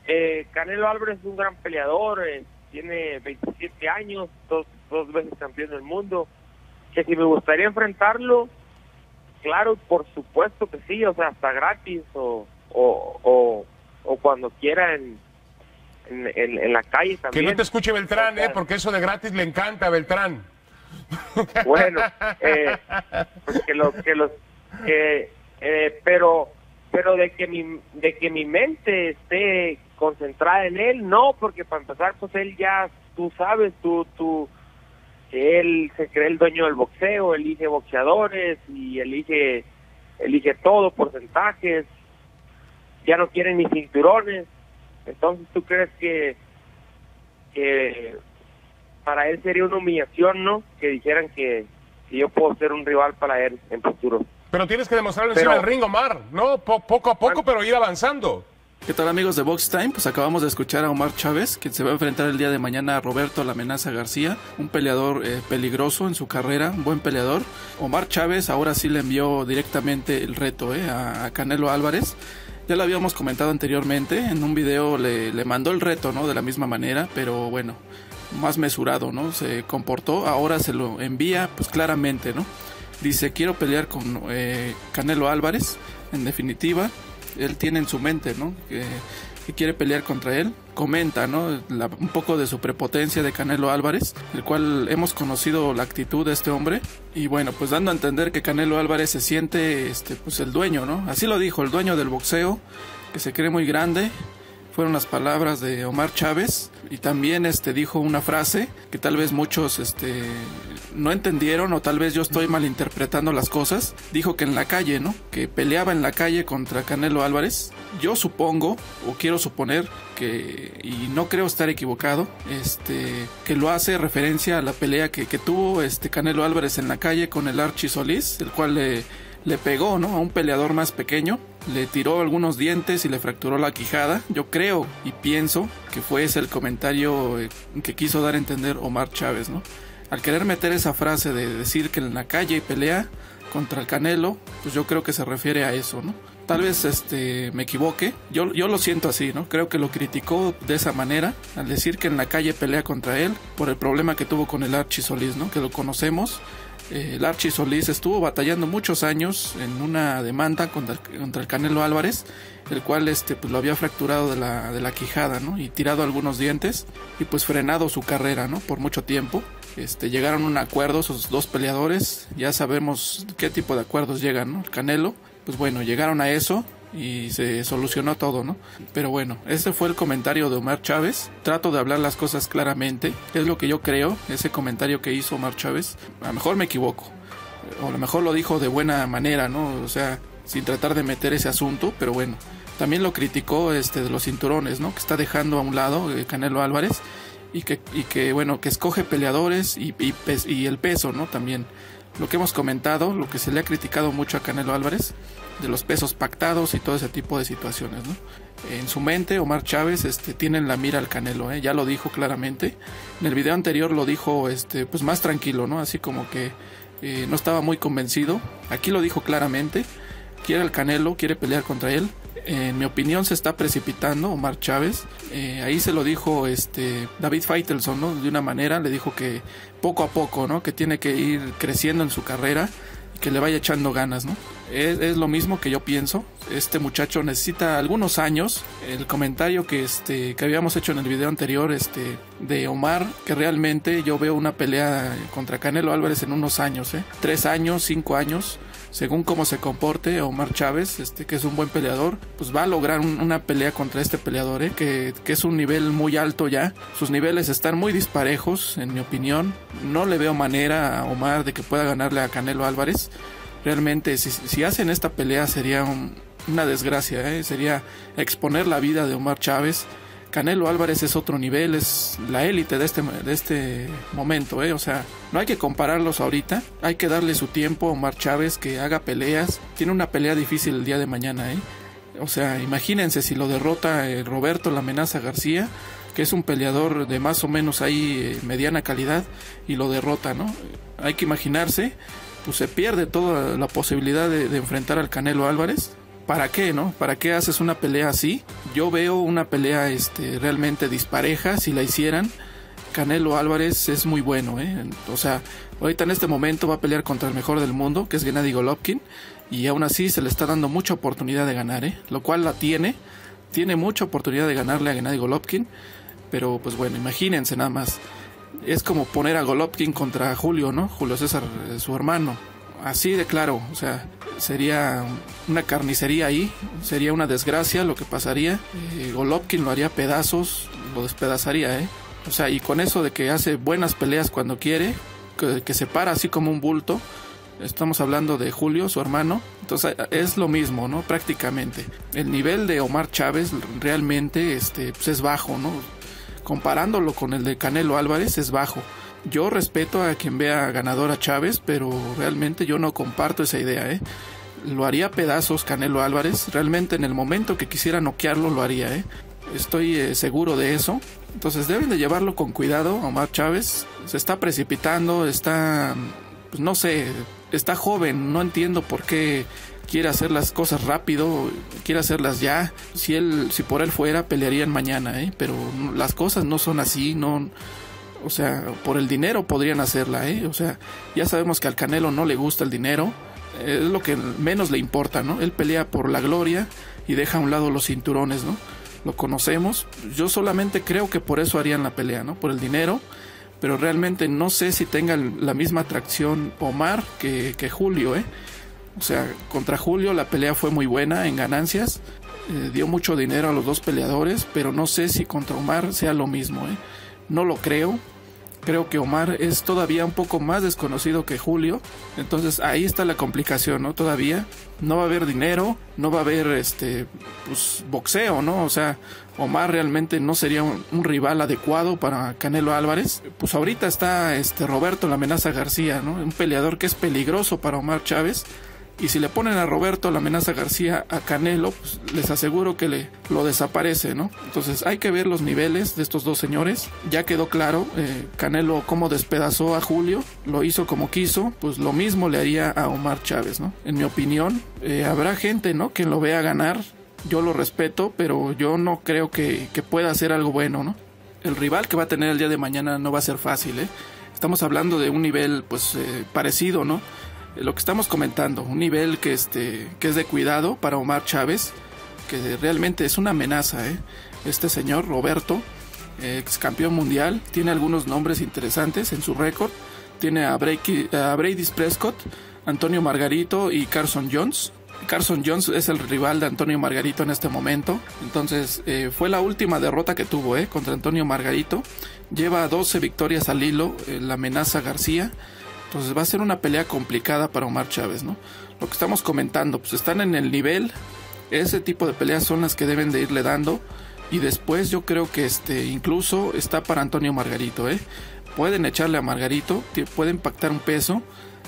Canelo Álvarez es un gran peleador, tiene 27 años, dos veces campeón del mundo. Que si me gustaría enfrentarlo, claro, por supuesto que sí, o sea, hasta gratis o cuando quiera en la calle también. Que no te escuche Beltrán, o sea, porque eso de gratis le encanta a Beltrán. Bueno, pues pero de que mi mente esté concentrada en él, no, porque para empezar, pues él ya, tú sabes, que él se cree el dueño del boxeo, elige boxeadores y elige todo, porcentajes, ya no quiere ni cinturones. Entonces, ¿tú crees que para él sería una humillación, no? Que dijeran que yo puedo ser un rival para él en futuro. Pero tienes que demostrarlo encima del ring, Omar, ¿no? Poco a poco, pero ir avanzando. ¿Qué tal, amigos de Box Time? Pues acabamos de escuchar a Omar Chávez, que se va a enfrentar el día de mañana a Roberto La Amenaza García, un peleador peligroso en su carrera, un buen peleador. Omar Chávez ahora sí le envió directamente el reto a Canelo Álvarez. Ya lo habíamos comentado anteriormente, en un video le mandó el reto, ¿no? De la misma manera, pero bueno, más mesurado, ¿no? Se comportó, ahora se lo envía pues claramente, ¿no? Dice, quiero pelear con Canelo Álvarez, en definitiva. Él tiene en su mente, ¿no? Que quiere pelear contra él. Comenta, ¿no? Un poco de su prepotencia de Canelo Álvarez, el cual hemos conocido la actitud de este hombre. Y bueno, pues dando a entender que Canelo Álvarez se siente, pues el dueño, ¿no? Así lo dijo, el dueño del boxeo, que se cree muy grande. Fueron las palabras de Omar Chávez. Y también dijo una frase que tal vez muchos no entendieron, o tal vez yo estoy malinterpretando las cosas. Dijo que en la calle, ¿no? Que peleaba en la calle contra Canelo Álvarez. Yo supongo, o quiero suponer que, y no creo estar equivocado, que lo hace referencia a la pelea que tuvo Canelo Álvarez en la calle con el Archie Solís, el cual le pegó, ¿no? A un peleador más pequeño, le tiró algunos dientes y le fracturó la quijada. Yo creo y pienso que fue ese el comentario que quiso dar a entender Omar Chávez, ¿no? Al querer meter esa frase de decir que en la calle pelea contra el Canelo, pues yo creo que se refiere a eso, ¿no? Tal vez me equivoque, yo lo siento así, ¿no? Creo que lo criticó de esa manera, al decir que en la calle pelea contra él, por el problema que tuvo con el Archie Solís, ¿no? Que lo conocemos. El Archie Solís estuvo batallando muchos años en una demanda contra el Canelo Álvarez, el cual pues lo había fracturado de la quijada, ¿no? Y tirado algunos dientes y pues frenado su carrera, ¿no? Por mucho tiempo. Llegaron a un acuerdo esos dos peleadores, ya sabemos qué tipo de acuerdos llegan, ¿no? El Canelo, pues bueno, llegaron a eso y se solucionó todo, ¿no? Pero bueno, ese fue el comentario de Omar Chávez. Trato de hablar las cosas claramente, es lo que yo creo, ese comentario que hizo Omar Chávez. A lo mejor me equivoco, o a lo mejor lo dijo de buena manera, ¿no? O sea, sin tratar de meter ese asunto, pero bueno. También lo criticó de los cinturones, ¿no? Que está dejando a un lado Canelo Álvarez y que bueno, que escoge peleadores y el peso, ¿no? También lo que hemos comentado, lo que se le ha criticado mucho a Canelo Álvarez, de los pesos pactados y todo ese tipo de situaciones, ¿no? En su mente, Omar Chávez tiene en la mira al Canelo, ya lo dijo claramente. En el video anterior lo dijo pues más tranquilo, ¿no? Así como que no estaba muy convencido. Aquí lo dijo claramente, quiere al Canelo, quiere pelear contra él. En mi opinión se está precipitando Omar Chávez. Ahí se lo dijo David Faitelson, ¿no? De una manera le dijo que poco a poco, ¿no? Que tiene que ir creciendo en su carrera y que le vaya echando ganas, ¿no? Es lo mismo que yo pienso. Este muchacho necesita algunos años. El comentario que habíamos hecho en el video anterior de Omar, que realmente yo veo una pelea contra Canelo Álvarez en unos años, 3 años, 5 años. Según cómo se comporte Omar Chávez, que es un buen peleador, pues va a lograr una pelea contra este peleador, que es un nivel muy alto ya. Sus niveles están muy disparejos, en mi opinión. No le veo manera a Omar de que pueda ganarle a Canelo Álvarez. Realmente, si hacen esta pelea sería una desgracia, sería exponer la vida de Omar Chávez. Canelo Álvarez es otro nivel, es la élite de este momento, o sea, no hay que compararlos ahorita, hay que darle su tiempo a Omar Chávez, que haga peleas. Tiene una pelea difícil el día de mañana, o sea, imagínense si lo derrota Roberto La Amenaza García, que es un peleador de más o menos ahí mediana calidad, y lo derrota, ¿no? Hay que imaginarse, pues se pierde toda la posibilidad de enfrentar al Canelo Álvarez. ¿para qué, no? ¿Para qué haces una pelea así? Yo veo una pelea realmente dispareja si la hicieran. Canelo Álvarez es muy bueno, o sea, ahorita en este momento va a pelear contra el mejor del mundo, que es Gennady Golovkin, y aún así se le está dando mucha oportunidad de ganar, lo cual la tiene mucha oportunidad de ganarle a Gennady Golovkin, pero pues bueno, imagínense nada más, es como poner a Golovkin contra Julio, ¿no? Julio César, su hermano, así de claro, o sea, sería una carnicería ahí, sería una desgracia lo que pasaría, Golovkin lo haría pedazos, lo despedazaría, o sea, y con eso de que hace buenas peleas cuando quiere, que se para así como un bulto, estamos hablando de Julio, su hermano, entonces es lo mismo, ¿no? Prácticamente. El nivel de Omar Chávez realmente pues es bajo, ¿no? Comparándolo con el de Canelo Álvarez es bajo. Yo respeto a quien vea ganador a Chávez, pero realmente yo no comparto esa idea, Lo haría pedazos Canelo Álvarez, realmente en el momento que quisiera noquearlo lo haría, Estoy seguro de eso. Entonces deben de llevarlo con cuidado. Omar Chávez se está precipitando, pues no sé, está joven, no entiendo por qué quiere hacer las cosas rápido, quiere hacerlas ya. Si por él fuera, pelearían mañana, pero las cosas no son así, no. O sea, por el dinero podrían hacerla, o sea, ya sabemos que al Canelo no le gusta el dinero, es lo que menos le importa, ¿no? Él pelea por la gloria y deja a un lado los cinturones, ¿no? Lo conocemos, yo solamente creo que por eso harían la pelea, ¿no? Por el dinero, pero realmente no sé si tenga la misma atracción Omar que Julio, O sea, contra Julio la pelea fue muy buena en ganancias, dio mucho dinero a los dos peleadores, pero no sé si contra Omar sea lo mismo, No lo creo. Creo que Omar es todavía un poco más desconocido que Julio. Entonces ahí está la complicación, ¿no? Todavía no va a haber dinero, no va a haber pues boxeo, ¿no? O sea, Omar realmente no sería un rival adecuado para Canelo Álvarez. Pues ahorita está Roberto La Amenaza García, ¿no? Un peleador que es peligroso para Omar Chávez. Y si le ponen a Roberto La Amenaza García a Canelo, pues les aseguro que lo desaparece, ¿no? Entonces hay que ver los niveles de estos dos señores. Ya quedó claro, Canelo cómo despedazó a Julio, lo hizo como quiso, pues lo mismo le haría a Omar Chávez, ¿no? En mi opinión, habrá gente, ¿no? Que lo vea ganar, yo lo respeto, pero yo no creo que pueda hacer algo bueno, ¿no? El rival que va a tener el día de mañana no va a ser fácil, Estamos hablando de un nivel, pues, parecido, ¿no? Lo que estamos comentando, un nivel que es de cuidado para Omar Chávez, que realmente es una amenaza, Este señor Roberto, ex campeón mundial, tiene algunos nombres interesantes en su récord, tiene a Brady Prescott, Antonio Margarito y Carson Jones. Carson Jones es el rival de Antonio Margarito en este momento, entonces fue la última derrota que tuvo, contra Antonio Margarito. Lleva 12 victorias al hilo, La Amenaza García. Entonces va a ser una pelea complicada para Omar Chávez, ¿no? Lo que estamos comentando, pues están en el nivel, ese tipo de peleas son las que deben de irle dando, y después yo creo que incluso está para Antonio Margarito, Pueden echarle a Margarito, pueden pactar un peso,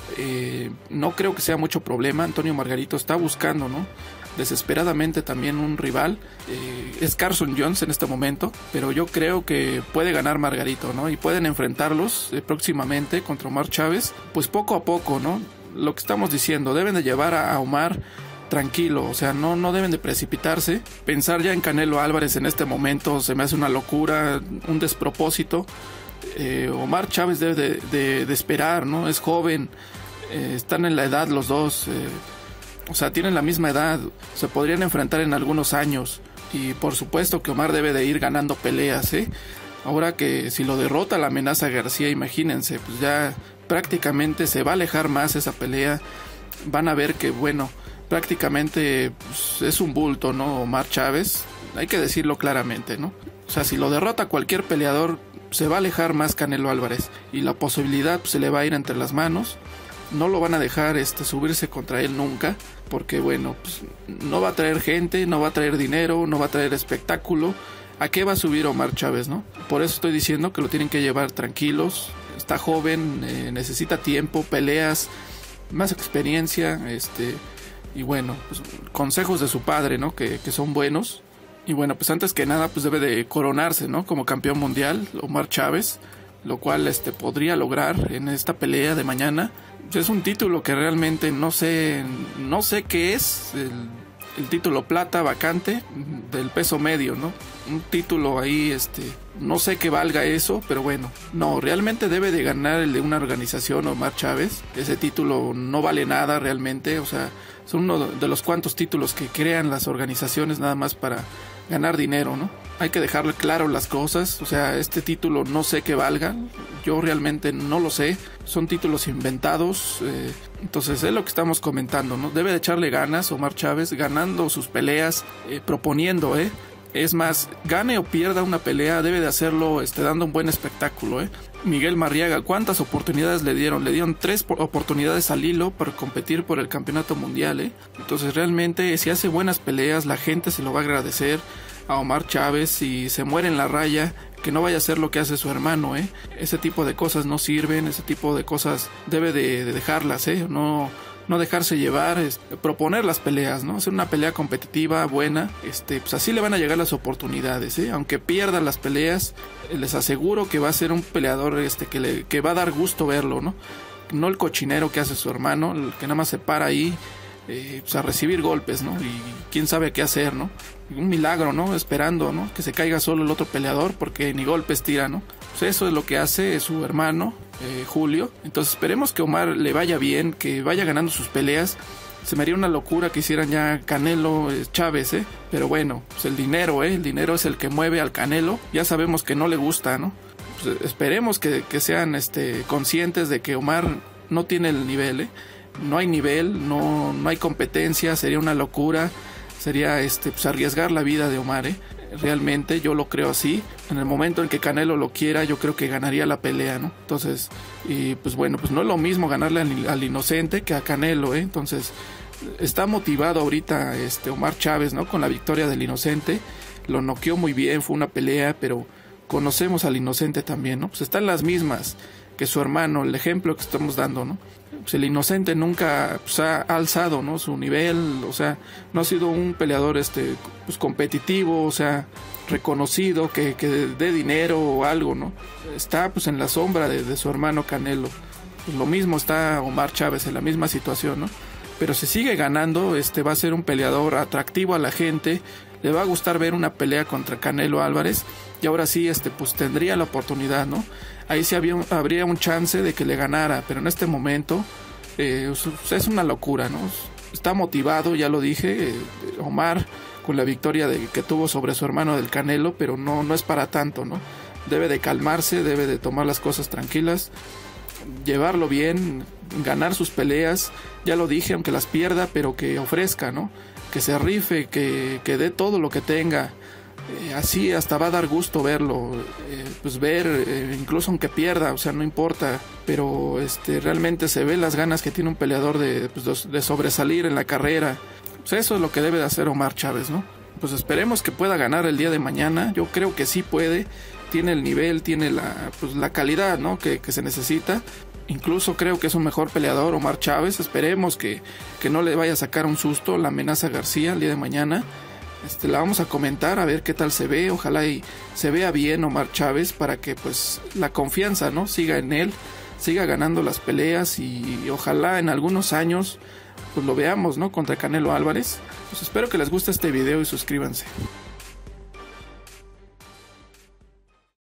no creo que sea mucho problema. Antonio Margarito está buscando, ¿no? Desesperadamente también un rival, es Carson Jones en este momento, pero yo creo que puede ganar Margarito, ¿no? Y pueden enfrentarlos próximamente contra Omar Chávez, pues poco a poco, ¿no? Lo que estamos diciendo, deben de llevar a Omar tranquilo, o sea, no deben de precipitarse. Pensar ya en Canelo Álvarez en este momento se me hace una locura, un despropósito. Omar Chávez debe de esperar, ¿no? Es joven, están en la edad los dos, o sea, tienen la misma edad, se podrían enfrentar en algunos años, y por supuesto que Omar debe de ir ganando peleas, Ahora que si lo derrota La Amenaza García, imagínense, pues ya prácticamente se va a alejar más esa pelea. Van a ver que, bueno, prácticamente pues, es un bulto, ¿no? Omar Chávez, hay que decirlo claramente, ¿no? O sea, si lo derrota cualquier peleador, se va a alejar más Canelo Álvarez, y la posibilidad pues, se le va a ir entre las manos. No lo van a dejar subirse contra él nunca, porque bueno, pues, no va a traer gente, no va a traer dinero, no va a traer espectáculo. ¿A qué va a subir Omar Chávez, no? Por eso estoy diciendo que lo tienen que llevar tranquilos. Está joven, necesita tiempo, peleas, más experiencia, y bueno, pues, consejos de su padre, ¿no? Que son buenos. Y bueno, pues antes que nada, pues debe de coronarse, ¿no? Como campeón mundial, Omar Chávez, lo cual podría lograr en esta pelea de mañana. Es un título que realmente no sé qué es. el título plata vacante del peso medio, ¿no? Un título ahí, no sé qué valga eso, pero bueno, no, realmente debe de ganar el de una organización, Omar Chávez. Ese título no vale nada realmente, o sea, son uno de los cuantos títulos que crean las organizaciones nada más para ganar dinero, ¿no? Hay que dejarle claro las cosas, o sea, este título no sé qué valga, yo realmente no lo sé, son títulos inventados, entonces es lo que estamos comentando, ¿no? Debe de echarle ganas Omar Chávez, ganando sus peleas, proponiendo, es más, gane o pierda una pelea, debe de hacerlo dando un buen espectáculo, Miguel Marriaga, ¿cuántas oportunidades le dieron? Le dieron 3 oportunidades al hilo para competir por el campeonato mundial, Entonces realmente si hace buenas peleas, la gente se lo va a agradecer a Omar Chávez. Si se muere en la raya, que no vaya a hacer lo que hace su hermano, Ese tipo de cosas no sirven, ese tipo de cosas debe de dejarlas, no dejarse llevar, proponer las peleas, ¿no? Hacer una pelea competitiva, buena, pues así le van a llegar las oportunidades, Aunque pierdan las peleas, les aseguro que va a ser un peleador que va a dar gusto verlo, ¿no? No el cochinero que hace su hermano, el que nada más se para ahí, pues a recibir golpes, ¿no? Y quién sabe qué hacer, ¿no? Un milagro, ¿no? Esperando, ¿no? Que se caiga solo el otro peleador porque ni golpes tira, ¿no? Pues eso es lo que hace su hermano, Julio. Entonces esperemos que Omar le vaya bien, que vaya ganando sus peleas. Se me haría una locura que hicieran ya Canelo Chávez, Pero bueno, pues el dinero, El dinero es el que mueve al Canelo. Ya sabemos que no le gusta, ¿no? Pues esperemos que sean conscientes de que Omar no tiene el nivel, No hay nivel, no hay competencia, sería una locura, sería pues arriesgar la vida de Omar, Realmente yo lo creo así. En el momento en que Canelo lo quiera, yo creo que ganaría la pelea, ¿no? Entonces, y pues bueno, pues no es lo mismo ganarle al Inocente que a Canelo, Entonces, está motivado ahorita Omar Chávez, ¿no? Con la victoria del Inocente. Lo noqueó muy bien, fue una pelea, pero conocemos al Inocente también, ¿no? Pues están las mismas que su hermano, el ejemplo que estamos dando, ¿no? Pues el Inocente nunca ha alzado, ¿no? Su nivel, o sea, no ha sido un peleador pues competitivo, o sea, reconocido, que dé dinero o algo, ¿no? Está pues en la sombra de su hermano Canelo. Pues lo mismo está Omar Chávez en la misma situación, ¿no? Pero si sigue ganando, va a ser un peleador atractivo a la gente, le va a gustar ver una pelea contra Canelo Álvarez, y ahora sí, pues tendría la oportunidad, ¿no? Ahí sí habría un chance de que le ganara, pero en este momento es una locura, ¿no? Está motivado, ya lo dije, Omar, con la victoria que tuvo sobre su hermano del Canelo, pero no es para tanto, ¿no? Debe de calmarse, debe de tomar las cosas tranquilas, llevarlo bien, ganar sus peleas, ya lo dije, aunque las pierda, pero que ofrezca, ¿no? Que se rife, que dé todo lo que tenga. Así hasta va a dar gusto verlo, pues ver, incluso aunque pierda, o sea, no importa, pero realmente se ve las ganas que tiene un peleador de sobresalir en la carrera. Pues eso es lo que debe de hacer Omar Chávez, ¿no? Pues esperemos que pueda ganar el día de mañana. Yo creo que sí puede, tiene el nivel, tiene la calidad, ¿no? que se necesita. Incluso creo que es un mejor peleador Omar Chávez. Esperemos que no le vaya a sacar un susto la amenaza García el día de mañana. La vamos a comentar a ver qué tal se ve. Ojalá y se vea bien Omar Chávez para que pues la confianza, ¿no? siga en él, siga ganando las peleas y ojalá en algunos años pues lo veamos, ¿no? contra Canelo Álvarez. Pues espero que les guste este video y suscríbanse.